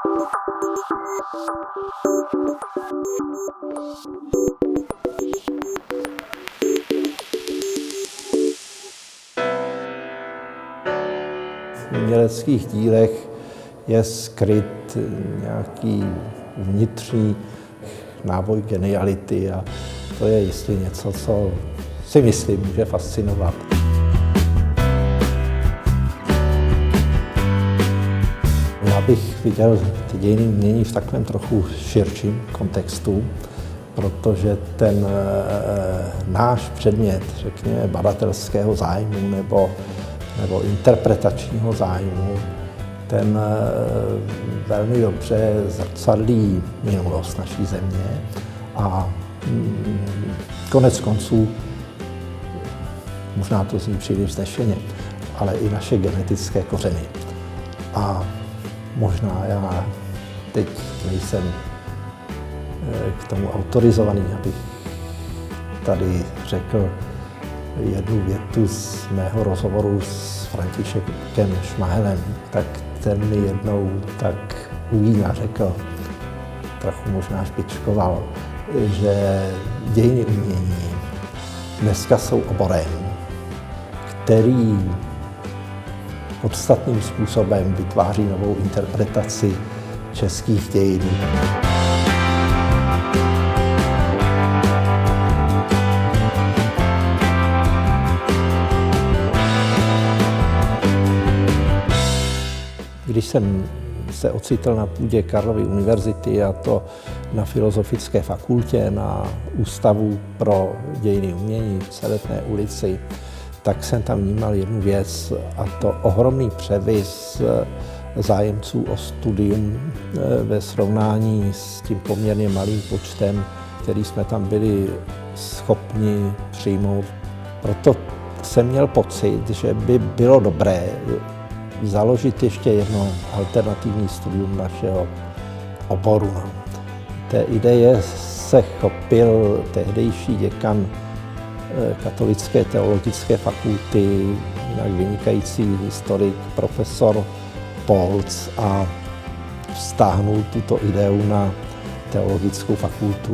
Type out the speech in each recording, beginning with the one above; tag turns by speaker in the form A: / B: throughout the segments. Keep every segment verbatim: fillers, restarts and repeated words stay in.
A: V uměleckých dílech je skryt nějaký vnitřní náboj geniality a to je jistě něco, co si myslím může fascinovat. Já bych viděl ty dějiny umění v takovém trochu širším kontextu, protože ten e, náš předmět, řekněme, badatelského zájmu nebo, nebo interpretačního zájmu, ten e, velmi dobře zrcadlí minulost naší země a mm, konec konců, možná to zní příliš vznešeně, ale i naše genetické kořeny. A možná já teď nejsem k tomu autorizovaný, abych tady řekl jednu větu z mého rozhovoru s Františkem Šmahelem, tak ten mi jednou tak u vína řekl, trochu možná špičkoval, že dějiny umění dneska jsou oborem, který podstatným způsobem vytváří novou interpretaci českých dějin. Když jsem se ocitl na půdě Karlovy univerzity, a to na Filozofické fakultě, na Ústavu pro dějiny umění v Celetné ulici, tak jsem tam vnímal jednu věc, a to ohromný převis zájemců o studium ve srovnání s tím poměrně malým počtem, který jsme tam byli schopni přijmout. Proto jsem měl pocit, že by bylo dobré založit ještě jedno alternativní studium našeho oboru. Té ideje se chopil tehdejší děkan Katolické teologické fakulty, jinak vynikající historik profesor Polc, a vztáhnul tuto ideu na teologickou fakultu.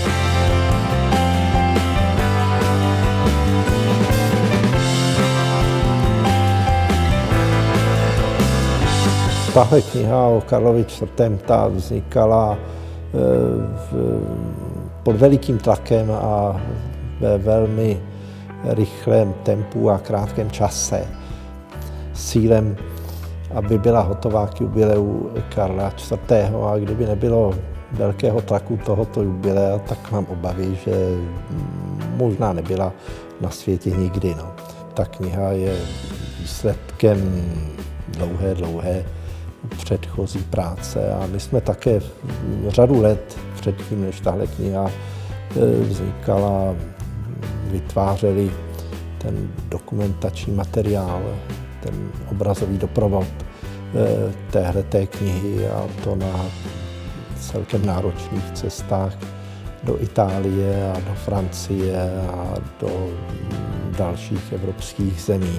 A: Tahle kniha o Karlovi čtvrtém ta vznikala v, pod velikým tlakem a ve velmi rychlém tempu a krátkém čase s cílem, aby byla hotová k jubileu Karla čtvrtého. A kdyby nebylo velkého tlaku tohoto jubilea, tak mám obavy, že možná nebyla na světě nikdy. No. Ta kniha je výsledkem dlouhé, dlouhé předchozí práce a my jsme také řadu let předtím, než tahle kniha vznikala, vytvářeli ten dokumentační materiál, ten obrazový doprovod téhleté knihy, a to na celkem náročných cestách do Itálie a do Francie a do dalších evropských zemí.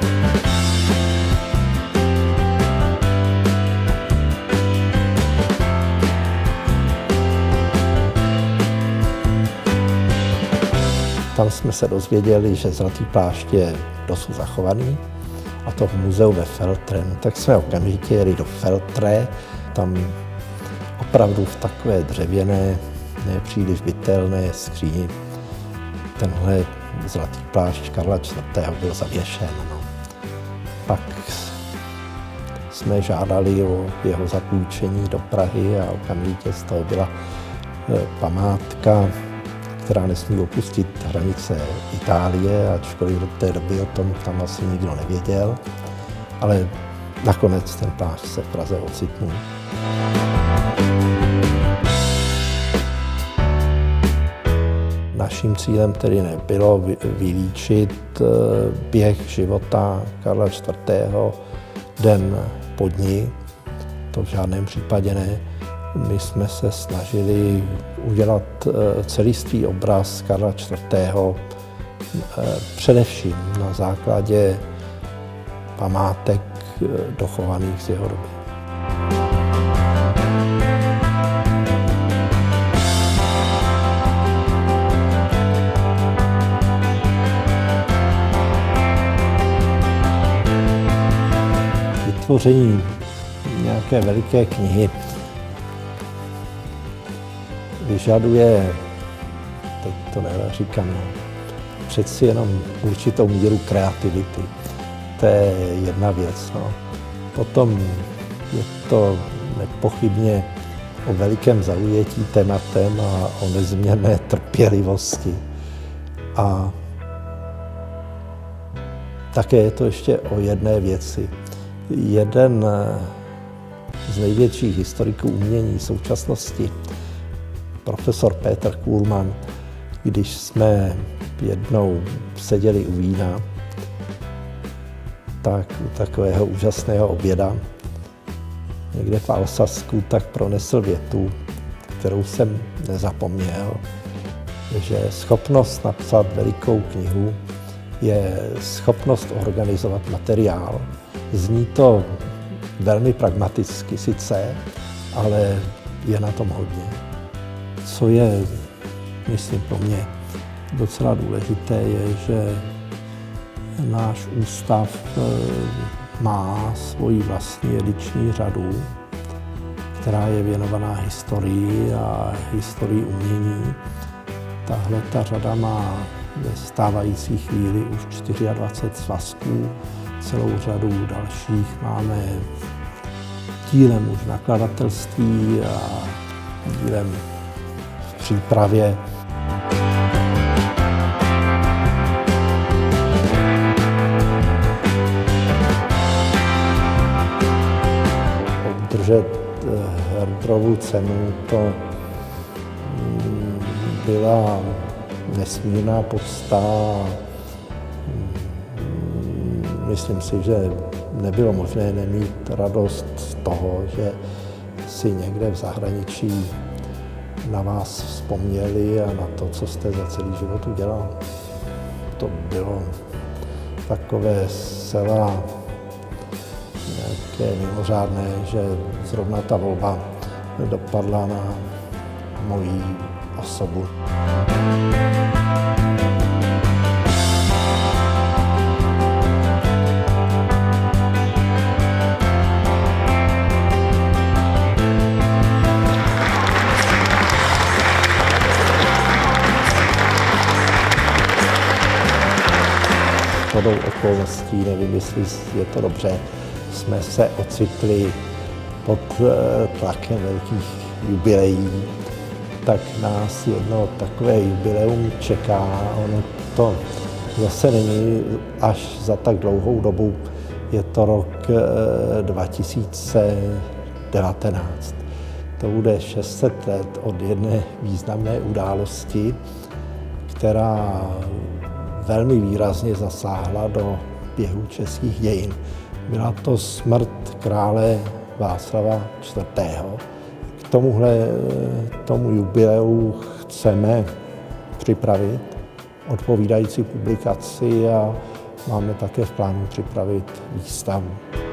A: Tam jsme se dozvěděli, že Zlatý plášť je dosud zachovaný, a to v muzeu ve Feltre. No, tak jsme okamžitě jeli do Feltre, tam opravdu v takové dřevěné, nepříliš bytelné skříni tenhle Zlatý plášť Karla čtvrtého byl zavěšen. No. Pak jsme žádali o jeho zapůjčení do Prahy a okamžitě z toho byla památka, která nesmí opustit hranice Itálie, ačkoliv do té doby o tom tam asi nikdo nevěděl, ale nakonec ten plášť se v Praze ocitnul. Naším cílem tedy nebylo vylíčit běh života Karla čtvrtého den po dni, to v žádném případě ne. My jsme se snažili udělat celistvý obraz Karla čtvrtého především na základě památek dochovaných z jeho doby. vytvoření nějaké veliké knihy vyžaduje, teď to neříkám, no, přeci jenom určitou míru kreativity. To je jedna věc. No. Potom je to nepochybně o velikém zaujetí tématem a o nezměrné trpělivosti. A také je to ještě o jedné věci. Jeden z největších historiků umění současnosti, profesor Peter Kuhlmann, když jsme jednou seděli u vína, tak u takového úžasného oběda, někde v Alsasku, tak pronesl větu, kterou jsem nezapomněl, že schopnost napsat velikou knihu je schopnost organizovat materiál. Zní to velmi pragmaticky sice, ale je na tom hodně. Co je, myslím, pro mě docela důležité, je, že náš ústav má svoji vlastní ediční řadu, která je věnovaná historii a historii umění. Tahle ta řada má ve stávající chvíli už dvacet čtyři svazků, celou řadu dalších máme dílem už nakladatelství a dílem v přípravě. Obdržet Herderovu cenu, to byla nesmírná podsta. Myslím si, že nebylo možné nemít radost z toho, že si někde v zahraničí na vás vzpomněli a na to, co jste za celý život udělal. To bylo takové zcela nějaké mimořádné, že zrovna ta volba dopadla na moji osobu. Shodou okolností, nevím, jestli je to dobře, jsme se ocitli pod tlakem velkých jubileí, tak nás jedno takové jubileum čeká. Ono to zase není až za tak dlouhou dobu, je to rok dva tisíce devatenáct. To bude šest set let od jedné významné události, která velmi výrazně zasáhla do běhu českých dějin. Byla to smrt krále Václava čtvrtého. K tomuhle tomu jubileu chceme připravit odpovídající publikaci a máme také v plánu připravit výstavu.